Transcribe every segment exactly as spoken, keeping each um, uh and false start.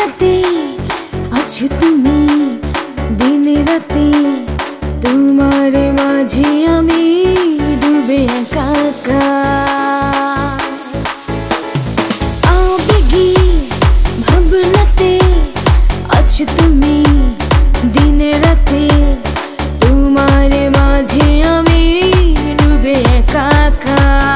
ভাবনাতে আছো তুমি দিন রাতে, তোমার মাঝে আমি ডুবে একা একা। আবেগী ভাবনাতে আছো তুমি দিন রাতে, তোমার মাঝে আমি ডুবে একা একা।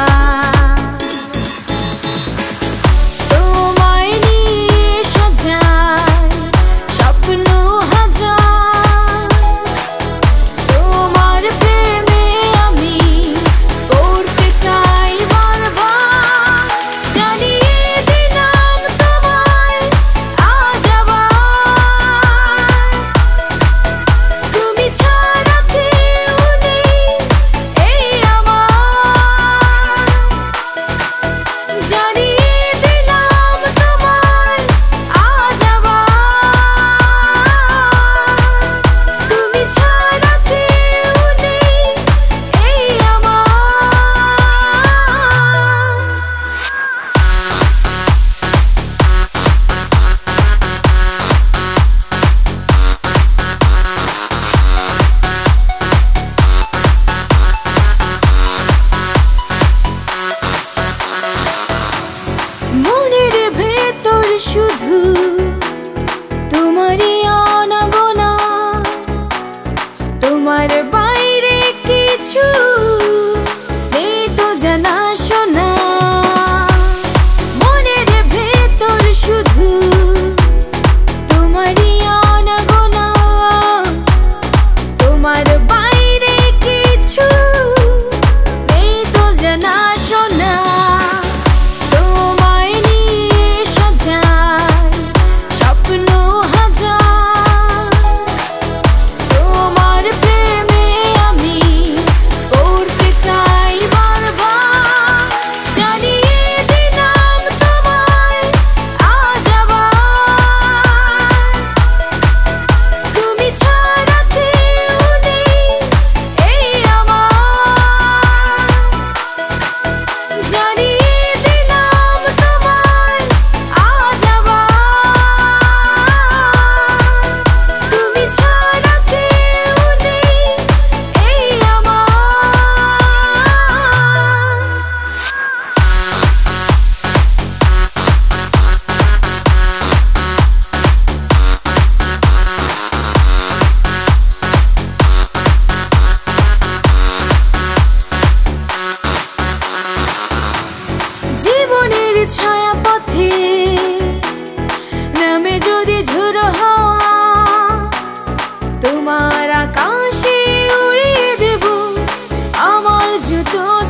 শুধু তোমারই আনাগোনা, তোমার বাইরে কিছু নেই তো জানা শোনা। মনের ভেতর শুধু তোমারই আনাগোনা, তোমার বাইরে কিছু নেই তো জানা শোনা। জীবনের ছায়া পথে নামে যদি ঝোড়ো হাওয়া, তোমার আকাশে উড়িয়ে দেব আমার যত